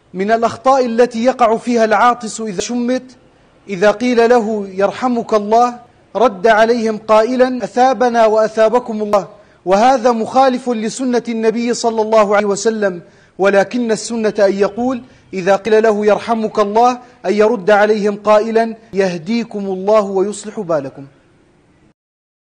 من الأخطاء التي يقع فيها العاطس إذا شمت، إذا قيل له يرحمك الله رد عليهم قائلا أثابنا وأثابكم الله، وهذا مخالف لسنة النبي صلى الله عليه وسلم. ولكن السنة أن يقول إذا قيل له يرحمك الله أن يرد عليهم قائلا يهديكم الله ويصلح بالكم.